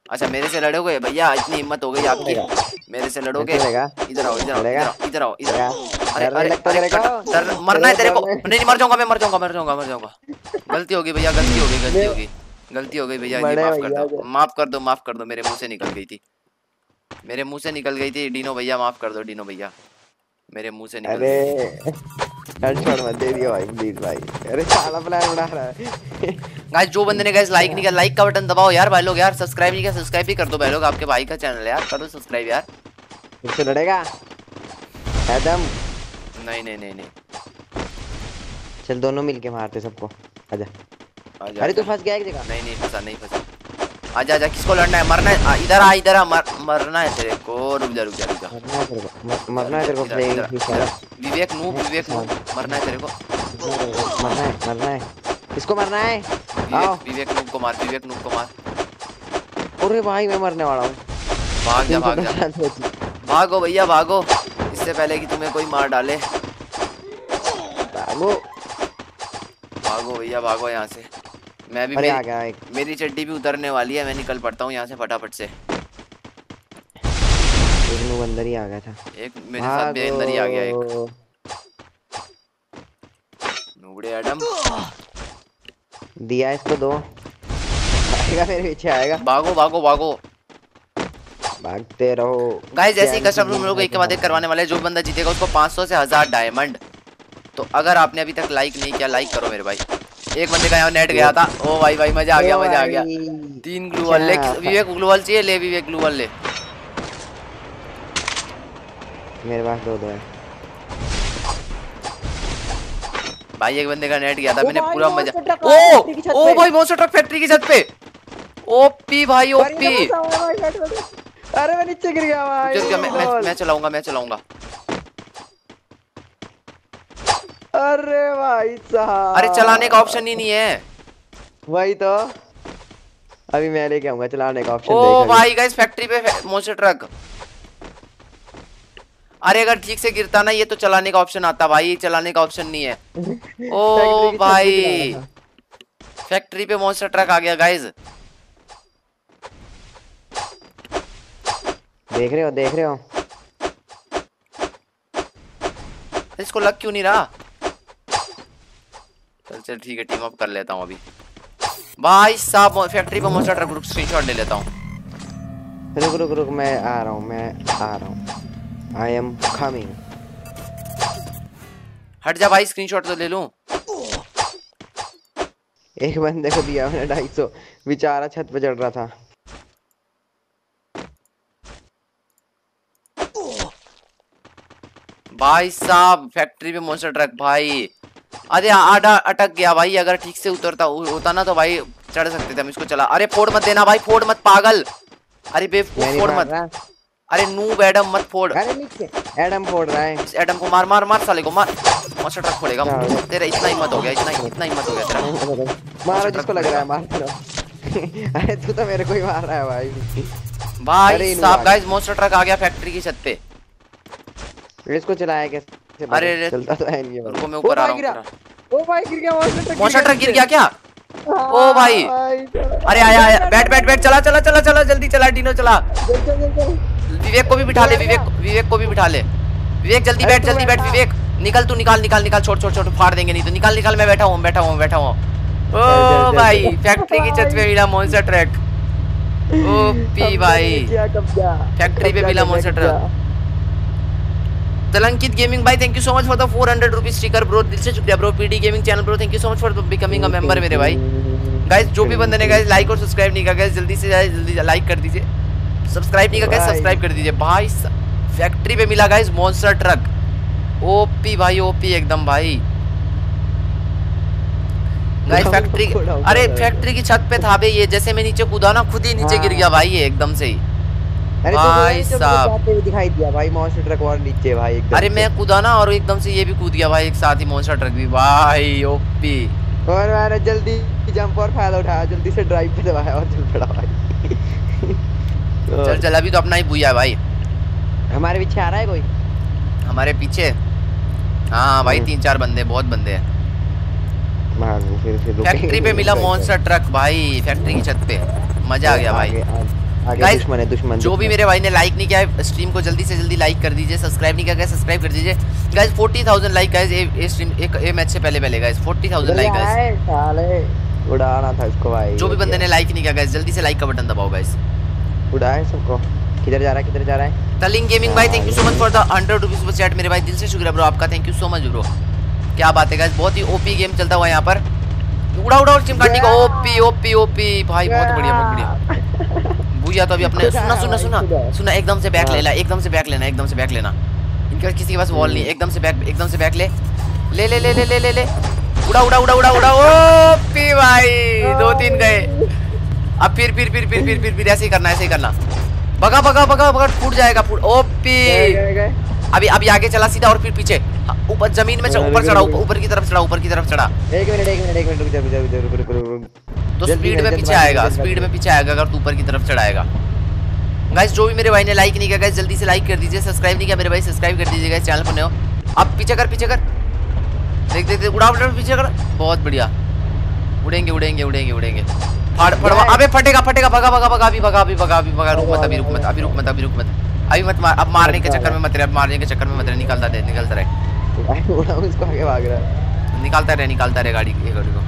अच्छा मेरे से लड़ोगे भैया, इतनी हिम्मत हो गई आपकी, मेरे से लड़ोगे? इधर आओ इधर आओ इधर आओ इधर। अरे अरे अरे मरना है तेरे को? नहीं मर जाऊंगा मैं, मर जाऊंगा मर जाऊंगा मर जाऊंगा। गलती हो गई भैया, गलती हो गई, गलती हो गई, गलती हो गई भैया जी, माफ कर दो, माफ कर दो, माफ कर दो, मेरे मुंह से निकल गई थी, मेरे मुंह से निकल गई थी डीनो भैया, माफ कर दो डीनो भैया, मेरे मुंह से निकल गई। हेडशॉट मत दे दियो भाई प्लीज भाई। अरे साला प्लान बना रहा है। गाइस जो बंदे ने गाइस लाइक नहीं किया, लाइक का बटन दबाओ यार भाई लोग, यार सब्सक्राइब नहीं किया सब्सक्राइब भी कर दो भाई लोग, आपके भाई का चैनल है यार, करो सब्सक्राइब यार। मुझसे लड़ेगा एडम? नहीं नहीं नहीं नहीं, चल दोनों मिलके मारते सबको, आजा। आजा अरे तू फंस गया एक जगह। नहीं नहीं फंसा, नहीं फंसा, आजा आजा, किसको लड़ना है, मरना है, इधर आ इधर आ, मरना है तेरे को, रुक जा रुक जा रुक जा, मरना है तेरे को, विवेक नूब, विवेक नूब, मरना है तेरे को, मरना है, किसको मरना है? विवेक नूब को मार, विवेक नूब को मार। अरे भाई मैं मरने वाला हूँ, भाग जा भाग जा, भागो भैया भागो, इससे पहले कि तुम्हें कोई मार डाले, भागो भागो भैया भागो यहाँ से। मैं भी मेरी चड्डी भी उतरने वाली है, मैं निकल पड़ता हूँ यहाँ से फटाफट से। एक नूब अंदर ही आ गया था, एक मेरे साथ भी अंदर ही आ गया एक नूबड़े एडम। दिया इसको दो, आएगा मेरे पीछे आएगा, भागो भागो भागो, भागते रहो गाइस। जैसे ही कस्टमर हम लोग एक के बाद एक करवाने वाले, जो बंदा जीतेगा उसको 500 से 1000 डायमंड। तो अगर आपने अभी तक लाइक नहीं किया लाइक करो मेरे भाई। एक बंदे का यहाँ नेट गया था, ओ भाई भाई मजा आ गया, मजा आ गया। 3 ग्लूवल ले, विवेक ग्लूवल चाहिए, ले विवेक ग्लूवल ले, मेरे पास 2 है भाई। एक बंदे का नेट गया था, मैंने पूरा मजा, ओ भाई मॉन्स्टर ट्रक फैक्ट्री की छत पे, ओपी भाई ओपी। अरे मैं नीचे गिर गया भाई, मैं चलाऊंगा मैं चलाऊंगा। अरे भाई साहब, अरे चलाने का ऑप्शन ही नहीं है, वही तो अभी मैं लेके आऊंगा चलाने का ऑप्शन। ओ भाई गाइस फैक्ट्री पे मॉन्स्टर ट्रक, अरे अगर ठीक से गिरता ना ये तो चलाने का ऑप्शन आता भाई, चलाने का ऑप्शन नहीं है। ओ भाई फैक्ट्री पे मॉन्स्टर ट्रक आ गया गाइस, देख रहे हो इसको लग क्यों नहीं रहा? चल ठीक है, टीम अप कर लेता हूँ अभी भाई साहब। फैक्ट्री पे मॉन्स्टर ट्रक, रुक स्क्रीनशॉट ले लेता हूँ। रुक मैं आ रहा हूँ, आई एम कमिंग। हट जा भाई, स्क्रीनशॉट तो ले लूं। एक बंदे को दिया मैंने 250, बेचारा छत पे चढ़ रहा था। भाई साहब फैक्ट्री पे मॉन्स्टर ट्रक भाई, अरे आधा अटक गया भाई, अगर ठीक से उतरता होता ना तो भाई चढ़ सकते थे हम इसको। चला, अरे फोड़ मत देना भाई, फोड़ मत पागल, अरे बेवकूफ फोड़ मत, अरे नूब एडम मत फोड़। अरे नीचे एडम फोड़ रहा है, इस एडम को मार मार मार, साले को मार, मॉन्स्टर ट्रक फोड़ेगा तेरा, इतना हिम्मत हो गया, इतना हिम्मत हो गया तेरा, मारो जिसको लग रहा है मार। अरे तू तो मेरे को ही मार रहा है भाई। भाई साहब गाइस मॉन्स्टर ट्रक आ गया फैक्ट्री की छत पे, इसको चलाया कैसे? अरे चलता तो है नहीं, रुको मैं ऊपर आ रहा हूं। ओ भाई गिर गया मॉन्स्टर ट्रक, गिर गया क्या? ओ भाई अरे आया बैठ चला जल्दी चला डीनो चला। विवेक को भी बिठा ले, विवेक को भी बिठा ले, विवेक जल्दी बैठ विवेक, निकल तू, निकाल छोड़ फाड़ देंगे नहीं तो, निकाल मैं बैठा हूँ। ओ भाई फैक्ट्री की छत पे मिला मॉन्स्टर ट्रक, ओपी भाई फैक्ट्री पे मिला मॉन्स्टर ट्रक। तलंकित गेमिंग भाई thank you so much for the 400 rupees sticker bro, दिल से शुक्रिया bro. PD gaming channel bro thank you so much for becoming a member मेरे भाई। गाइस जो भी बंदे ने गाइस लाइक और सब्सक्राइब नहीं किया गाइस जल्दी से जल्दी लाइक कर दीजिए, सब्सक्राइब नहीं किया गाइस सब्सक्राइब कर दीजिए। भाई फैक्ट्री पे मिला गाइस मॉन्स्टर ट्रक, ओपी भाई ओपी एकदम भाई। गाइस फैक्ट्री, अरे फैक्ट्री की छत पे था बे ये, जैसे मैं नीचे कूदा ना खुद ही नीचे गिर गया भाई ये एकदम से ही। अरे भाई साहब दिखाई दिया भाई मॉन्स्टर ट्रक और नीचे भाई एकदम। अरे मैं कूदा ना और एकदम से ये भी कूद गया भाई एक साथ ही मॉन्स्टर ट्रक भी भाई ओपी। और मैंने जल्दी जंप और फायदा उठाया, जल्दी से ड्राइव पे दबाया और चल पड़ा भाई। चल अभी तो अपना ही बुया है भाई। हमारे पीछे आ रहा है कोई? हमारे पीछे हाँ भाई 3-4 बंदे, बहुत बंदे हैं। फैक्ट्री पे मिला मॉन्स्टर ट्रक भाई, फैक्ट्री की छत पे, मजा आ गया भाई। आगे दुश्मन है, दुश्मन। जो भी मेरे भाई ने लाइक नहीं किया है स्ट्रीम को जल्दी से जल्दी लाइक कर दीजिए, सब्सक्राइब नहीं किया गाइस सब्सक्राइब कर दीजिए गाइस। 40,000 लाइक गाइस ये स्ट्रीम एक मैच से पहले गाइस 40,000 लाइक गाइस। साले उड़ाना था इसको भाई। जो भी बंदे ने लाइक नहीं किया गाइस जल्दी से लाइक का बटन दबाओ गाइस। उड़ाए सबको। किधर जा रहा है? तलिंग गेमिंग भाई thank you so much for the 100 rupees super chat मेरे भाई, दिल से शुक्रिया ब्रो आपका, thank you so much bro. क्या बात है गाइस, बहुत ही ओपी गेम चलता हुआ यहाँ पर। उड़ा चिमकांडी को ओपी भाई, बहुत बढ़िया। भूया तो अभी अपने सुना एकदम से बैक लेना, एकदम से बैक लेना। इनके किसी के पास वॉल नहीं, एकदम से बैक ले। उड़ा ओपी भाई, 2-3 गए। अब फिर ऐसे ही करना। भगा फूट जाएगा ओपी। अभी आगे चला सीधा और फिर पीछे ऊपर जमीन में ऊपर चढ़ा, ऊपर की तरफ चढ़ा। एक मिनट रुक। तो स्पीड में पीछे आएगा अगर तू ऊपर की तरफ चढ़ाएगा। गाइस जो भी मेरे भाई ने लाइक नहीं किया गाइस जल्दी से लाइक कर दीजिए, सब्सक्राइब नहीं किया मेरे भाई सब्सक्राइब कर दीजिए गाइस, चैनल पर नए हो। अब पीछे कर देख उड़ा पीछे कर, बहुत बढ़िया। उड़ेंगे। अबे फटेगा, भगा रुक मत। अभी मत मार, अब मारने के चक्कर में मत रहे, निकलता रहे। उसको आगे भाग रहा है, निकालता रहे गाड़ी को।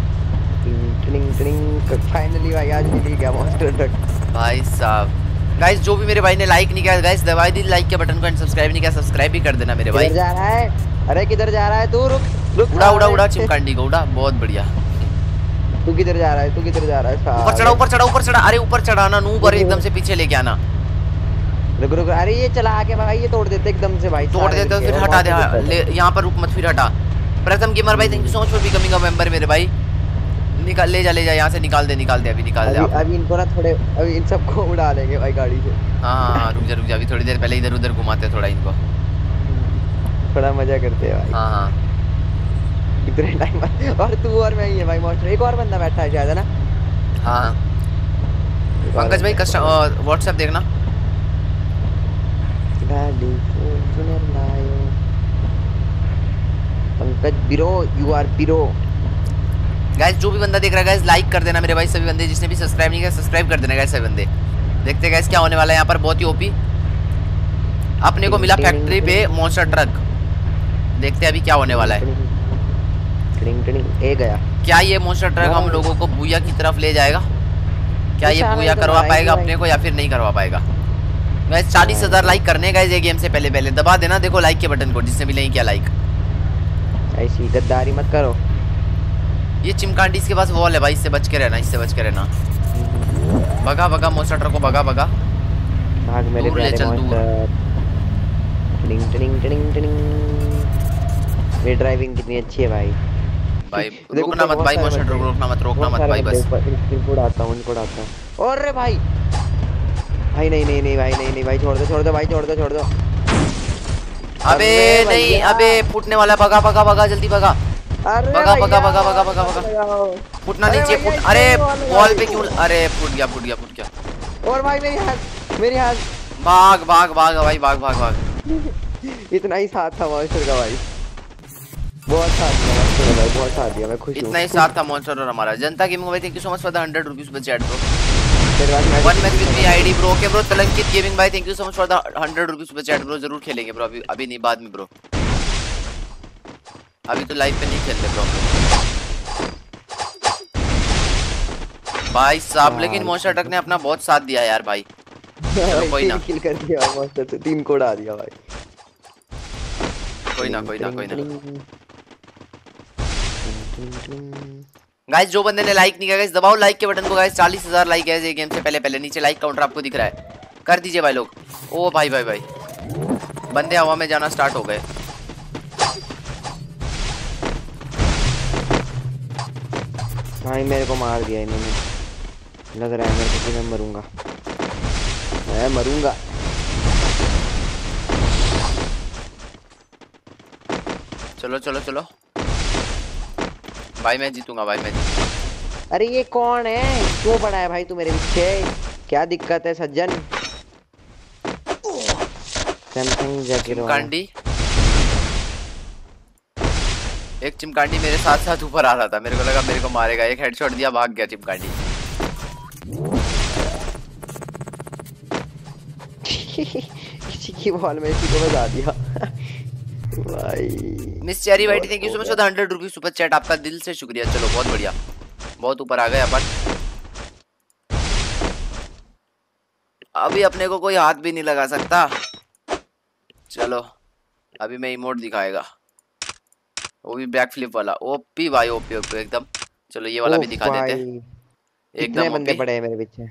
फाइनली भाई आज मिल गया मॉन्स्टर ट्रक भाई साहब। गाइस जो भी मेरे भाई ने लाइक नहीं किया गाइस दबा दी लाइक के बटन को, एंड सब्सक्राइब नहीं किया सब्सक्राइब भी कर देना मेरे भाई। किधर जा रहा है? अरे किधर जा रहा है तू? रुक। उड़ा चिमकांडी को उड़ा, बहुत बढ़िया। तू किधर जा रहा है? ऊपर चढ़ा। अरे ऊपर चढ़ाना नूब, और एकदम से पीछे लेके आना। रुक। अरे ये चला आके भाई, ये तोड़ देते एकदम से भाई, तोड़ देते फिर हटा दे। यहाँ पर रुक मत, फिर हटा। प्रथम गेमर भाई thank you so much for becoming a member मेरे भाई। निकाल ले जा यहाँ से, निकाल दे अभी निकाल दे। अभी इनको ना थोड़े, अभी इन सबको उड़ा लेंगे भाई गाड़ी से। हाँ रुक जा अभी थोड़ी देर पहले इधर उधर घुमाते थोड़ा इनको, थोड़ा मजा करते हैं भाई। हाँ इतने टाइम और तू और मैं ही है भाई मॉन्स्टर, एक और बंदा बैठा है शायद, है ना? हाँ पंकज भाई व्हाट्सएप देखना। पंकज बिरो, यू आर बिरो। गाइस जो भी बंदा देख रहा है गाइस लाइक कर देना मेरे भाई, सभी बंदे जिसने भी सब्सक्राइब नहीं किया सब्सक्राइब कर देना गाइस सभी बंदे। देखते गाइस क्या होने वाला है यहाँ पर, बहुत ही ओपी। अपने को मिला फैक्ट्री पे मॉन्स्टर ट्रक, देखते अभी क्या होने वाला है। ए गया। क्या ये मॉन्स्टर ट्रक हम लोगों को भूया की तरफ ले जाएगा? क्या ये भूया करवा पाएगा अपने को या फिर नहीं करवा पाएगा? गाइस 40,000 लाइक करने गाइस ये गेम से पहले दबा देना, देखो लाइक के बटन को जिसने भी नहीं किया लाइक। ऐसी गद्दारी मत करो। ये चिमकांडी इसके पास वॉल है भाई, इससे बच के रहना। भगा मॉन्स्टर ट्रक को भगा। भाग मेरे प्यारे मॉन्स्टर। मेरी ड्राइविंग कितनी अच्छी है भाई। रुकना मत भाई मॉन्स्टर ट्रक, रोकना मत भाई बस। इनको उड़ाता हूं। अरे भाई नहीं भाई, छोड़ दो भाई। अबे नहीं, अबे फूटने वाला, भगा जल्दी भगा। भगा फूटना नीचे फूट। अरे वॉल पे क्यों? अरे फूट गया। और भाई मेरी हाथ भाग भाई। इतना ही साथ था मॉन्स्टर का भाई, बहुत साथ दिया, मैं खुश हूं। इतना ही साथ था मॉन्स्टर और हमारा। जनता गेमिंग भाई thank you so much for the 100 rupees पर chat bro. One match with me ID bro. Okay bro. तलंकित गेमिंग भाई thank you so much for the 100 rupees पर चैट ब्रो। जरूर खेलेंगे ब्रो, अभी नहीं, बाद में ब्रो, अभी तो लाइव पे नहीं खेलते ब्रो भाई साहब। लेकिन मॉन्स्टर ट्रक ने अपना बहुत साथ दिया यार भाई। चलो कोई ना, किल कर दिया मॉन्स्टर से, 3 को उड़ा दिया भाई। कोई ना। गाइस जो बंदे ने लाइक नहीं किया गाइस दबाओ लाइक के बटन को गाइस। 40,000 लाइक है ये गेम से पहले नीचे लाइक काउंटर आपको दिख रहा है, कर दीजिए भाई लोग। ओ भाई बंदे हवा में जाना स्टार्ट हो गए। भाई मेरे को मार दिया इन्होंने, लग रहा है मेरे को कि मैं मरूंगा। चलो भाई मैं जीतूंगा भाई। अरे ये कौन है, क्यों पड़ा है भाई तू मेरे पीछे? क्या दिक्कत है सज्जन? चिमकांडी, एक चिमकांडी मेरे साथ ऊपर आ रहा था, मेरे को लगा मेरे को मारेगा, एक हेडशॉट दिया भाग गया चिमकांडी। किसी की बॉल में इसी को बजा दिया भाई। Miss Cherry Whitey thank you so much for the 100 rupees super chat, आपका दिल से शुक्रिया। चलो बहुत बढ़िया, बहुत ऊपर आ गए अपन। अभी अपने को कोई हाथ भी नहीं लगा सकता। चलो अभी मैं इमोट दिखाएगा, वो भी बैक फ्लिप वाला। ओपी भाई, ओपी ओपी एकदम। चलो ये वाला भी दिखा देते हैं, कितने एकदम बंदे ओपी, पड़े हैं मेरे पीछे,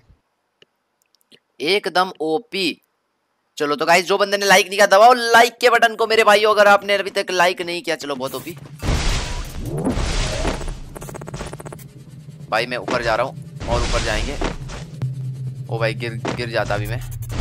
एकदम ओपी। चलो तो गाइस जो बंदे ने लाइक नहीं किया दबाओ लाइक के बटन को मेरे भाइयों, अगर आपने अभी तक लाइक नहीं किया। चलो बहुत ओपी भाई, मैं ऊपर जा रहा हूँ और ऊपर जाएंगे। ओ भाई गिर गिर जाता अभी मैं।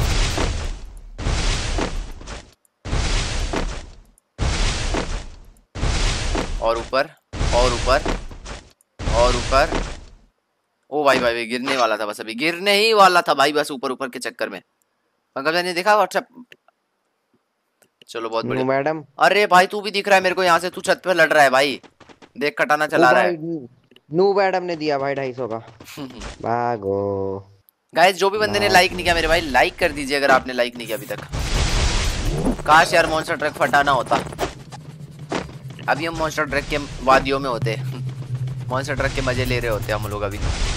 और ऊपर और ऊपर और ऊपर। ओ भाई भाई गिरने वाला था, बस अभी गिरने ही वाला था भाई, बस ऊपर ऊपर के चक्कर में। पंकज ने देखा व्हाट्सएप। चलो बहुत बढ़िया मैडम। अरे भाई तू भी दिख रहा है मेरे को यहाँ से, तू छत पे लड़ रहा है भाई, देख कटाना चला रहा है। नू मैडम ने दिया भाई 250 का भागो। गाइस जो भी बंदे ने लाइक नहीं किया मेरे भाई लाइक कर दीजिए, अगर आपने लाइक नहीं किया अभी तक। काश यार मॉन्स्टर ट्रक फटाना होता, अभी हम मॉन्स्टर ट्रक के वादियों में होते मॉन्स्टर ट्रक के मजे ले रहे होते हम लोग अभी।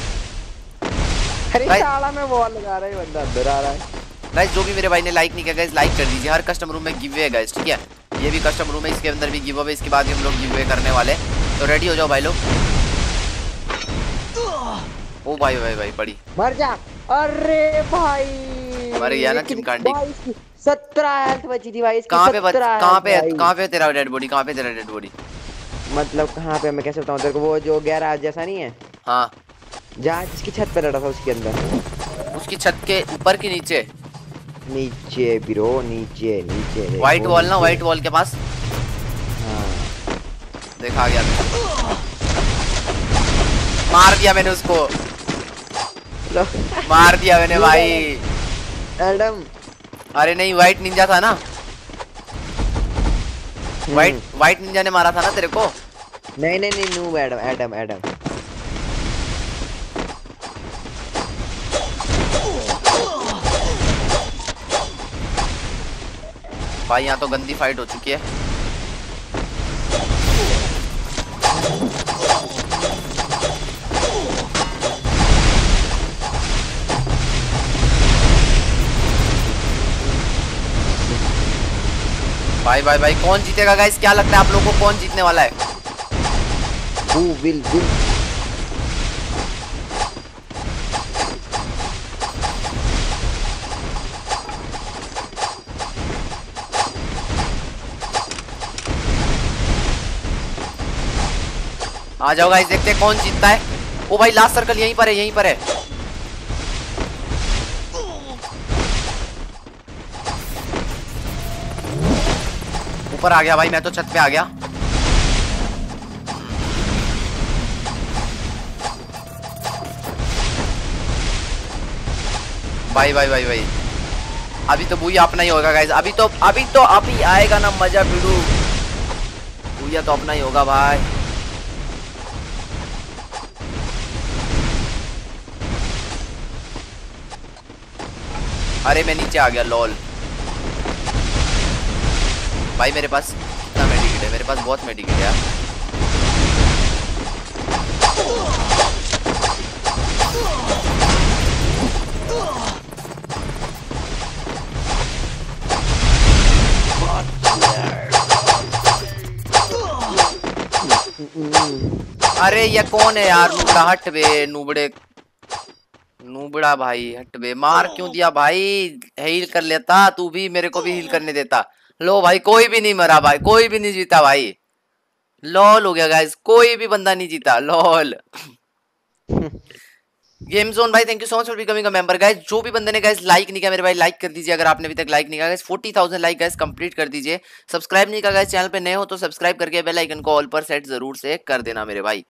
अरे साला मैं बॉल लगा रहा है, बंदा अंदर आ रहा है। गाइस जो भी मेरे भाई ने लाइक नहीं किया गाइस लाइक कर दीजिए। हर कस्टम रूम में गिव अवे है गाइस, ठीक है, ये भी कस्टम रूम है, इसके अंदर भी गिव अवे, इसके बाद भी हम लोग गिव अवे करने वाले, तो रेडी हो जाओ भाई लोग। ओ भाई भाई भाई पड़ी, मर जा। अरे भाई मर गया ना चिमकांडी। 17 हेल्थ बची थी भाई इसकी। कहां पे तेरा डेड बॉडी, कहां पे तेरा डेड बॉडी? मतलब कहां पे, मैं कैसे बताऊं तेरे को, वो जो गैराज जैसा नहीं है, हाँ जहाँ जिसकी छत पे लड़ा था उसके अंदर, उसकी छत के ऊपर की नीचे? नीचे ब्रो, नीचे नीचे व्हाइट वॉल ना, व्हाइट वॉल के पास। हाँ देखा गया, मार दिया मैंने उसको, मार दिया मैंने भाई। एडम, अरे नहीं व्हाइट निंजा था ना, व्हाइट निंजा ने मारा था ना तेरे को। नहीं नहीं नहीं नू एडम एडम एडम। भाई यहाँ तो गंदी फाइट हो चुकी है। भाई भाई भाई कौन जीतेगा गाइस, क्या लगता है आप लोगों को कौन जीतने वाला है? Who will win? आ जाओ गाइस देखते हैं कौन जीतता है। ओ भाई लास्ट सर्कल यहीं पर है, यहीं पर है। ऊपर आ गया भाई, मैं तो छत पे आ गया। भाई भाई भाई भाई अभी तो भूया अपना ही होगा गाइस, अभी आएगा ना मजा भिड़ू, भूया तो अपना ही होगा भाई। अरे मैं नीचे आ गया लॉल। भाई मेरे पास कितना मेडिकेट है, मेरे पास बहुत मेडिकेट है यार। अरे ये कौन है यार, नुबड़ा हट बे, नुबड़ा भाई हट बे, मार क्यों दिया भाई, हील कर लेता तू भी, मेरे को भी हील करने देता। लो भाई कोई भी नहीं मरा भाई, कोई भी नहीं जीता भाई, लॉल हो गया गाइस, कोई भी बंदा नहीं जीता, लॉल। गेम जोन भाई thank you so much for becoming a member guys. जो भी बंदे ने गाइस लाइक नहीं किया मेरे भाई लाइक कर दीजिए, अगर आपने अभी तक लाइक नहीं किया गाइस 40,000 लाइक गाइस कंप्लीट कर दीजिए। सब्सक्राइब नहीं किया गाइस चैनल पे नए हो तो सब्सक्राइब करके बेल आइकन को ऑल पर सेट जरूर से कर देना मेरे भाई।